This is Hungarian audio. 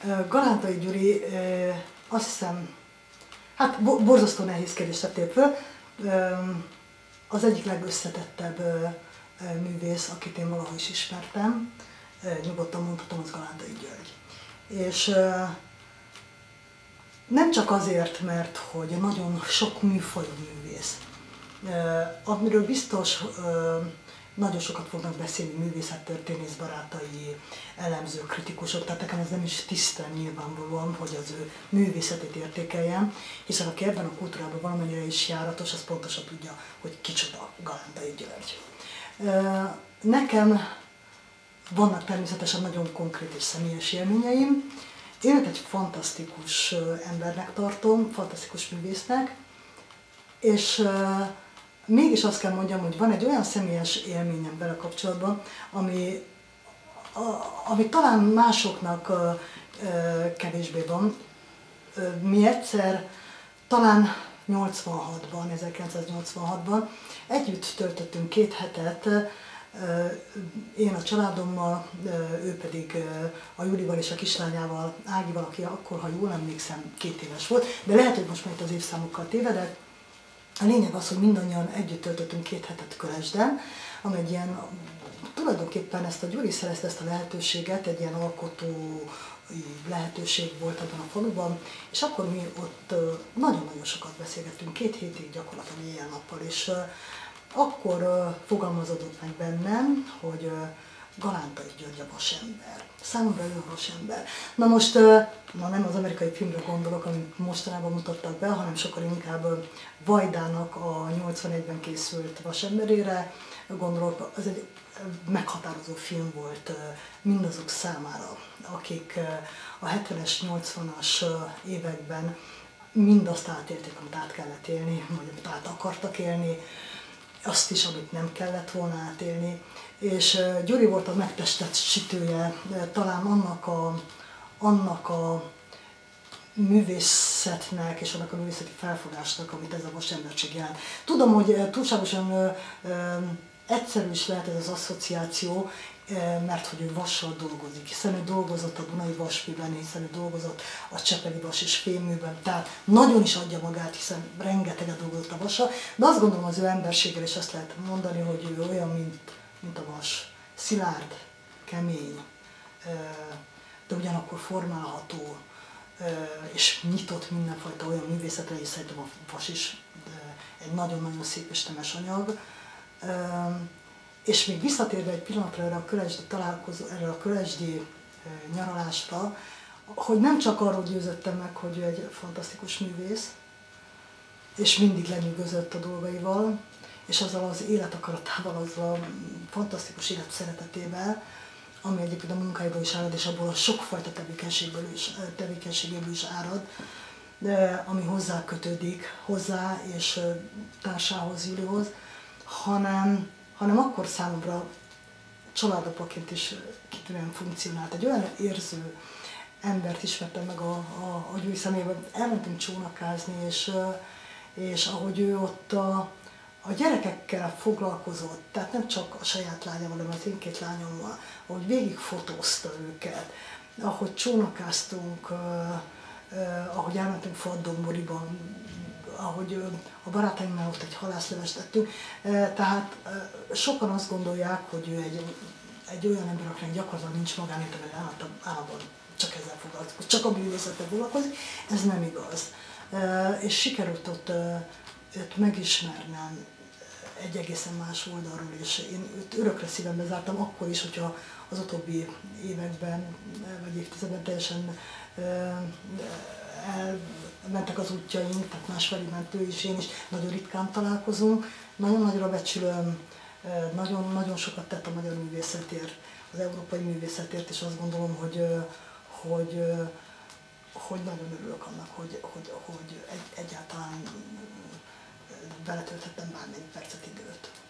Galántai Gyuri, azt hiszem, hát borzasztó nehéz kérdést tettél föl. Az egyik legösszetettebb művész, akit én valahogy is ismertem, nyugodtan mondhatom, az Galántai György. És nem csak azért, mert hogy nagyon sok műfajú művész, amiről biztos nagyon sokat fognak beszélni művészettörténész barátai, elemzők, kritikusok, tehát nekem ez nem is tiszta nyilvánvalóan, hogy az ő művészetét értékeljem, hiszen aki ebben a kultúrában valamennyire is járatos, az pontosan tudja, hogy kicsoda Galántai György. Nekem vannak természetesen nagyon konkrét és személyes élményeim. Én őt egy fantasztikus embernek tartom, fantasztikus művésznek, és mégis azt kell mondjam, hogy van egy olyan személyes élményem vele kapcsolatban, ami talán másoknak kevésbé van. Mi egyszer, talán 1986-ban együtt töltöttünk 2 hetet, én a családommal, ő pedig a Julival és a kislányával, Ágival, aki akkor, ha jól emlékszem, 2 éves volt, de lehet, hogy most már itt az évszámokkal tévedek. A lényeg az, hogy mindannyian együtt töltöttünk 2 hetet Kölesden, ami egy ilyen, tulajdonképpen ezt a Gyuri szerezte ezt a lehetőséget, egy ilyen alkotó lehetőség volt ebben a faluban, és akkor mi ott nagyon-nagyon sokat beszélgettünk, 2 hétig gyakorlatilag éjjel-nappal, és akkor fogalmazódott meg bennem, hogy Galántai György a vasember. Számomra ő a vasember. Na most, nem az amerikai filmre gondolok, amit mostanában mutattak be, hanem sokkal inkább Vajdának a 81-ben készült Vasemberére gondolok. Ez egy meghatározó film volt mindazok számára, akik a 70-es, 80-as években mindazt átélték, amit át kellett élni, vagy amit át akartak élni, azt is, amit nem kellett volna átélni. És Gyuri volt a megtestesítője talán annak a művészetnek és annak a művészeti felfogásnak, amit ez a vasemberség jelent. Tudom, hogy túlságosan egyszerű is lehet ez az asszociáció, mert hogy ő vassal dolgozik, hiszen ő dolgozott a Dunai Vasműben, hiszen ő dolgozott a Csepeli Vas és Fémműben, tehát nagyon is adja magát, hiszen rengeteget dolgozott a vassal, de azt gondolom az ő emberséggel is azt lehet mondani, hogy ő olyan, mint a vas, szilárd, kemény, de ugyanakkor formálható, és nyitott mindenfajta olyan művészetre, és szerintem a vas is egy nagyon-nagyon szép és temes anyag. És még visszatérve egy pillanatra erre a kölesdi nyaralásra, hogy nem csak arról győzöttem meg, hogy ő egy fantasztikus művész, és mindig lenyűgözött a dolgaival, és azzal az életakaratával, azzal a fantasztikus élet szeretetével, ami egyébként a munkáiból is árad, és abból a sokfajta tevékenységéből is árad, ami hozzá kötődik, hozzá és társához, Julihoz, hanem akkor számomra családapaként is kitűnően funkcionált. Egy olyan érző embert ismertem meg a Gyuri személyében. Elmentünk csónakázni, és ahogy ő ott a gyerekekkel foglalkozott, tehát nem csak a saját lányával, hanem az én 2 lányommal, ahogy végigfotózta őket, ahogy csónakáztunk, ahogy elmentünk Faddomboriban, ahogy a barátaimmal ott egy halászlevest tettünk. Tehát sokan azt gondolják, hogy ő egy olyan ember, akinek gyakorlatilag nincs magánélete, mert állandóan csak ezzel foglalkozik, csak a művészettel foglalkozik. Ez nem igaz. És sikerült ott őt megismernem egy egészen más oldalról, és én őt örökre szívembe zártam, akkor is, hogyha az utóbbi években, vagy évtizedben teljesen elmentek az útjaink, tehát másfelé ment ő is, én is, nagyon ritkán találkozunk. Nagyon nagyra becsülöm, nagyon sokat tett a magyar művészetért, az európai művészetért, és azt gondolom, hogy nagyon örülök annak, hogy egyáltalán beletölthettem bármennyi percet, időt.